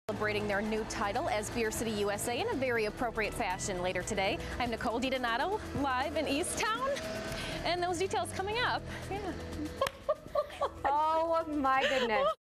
Celebrating their new title as Beer City USA in a very appropriate fashion later today. I'm Nicole DiDonato, live in Easttown, and those details coming up. Yeah. Oh my goodness.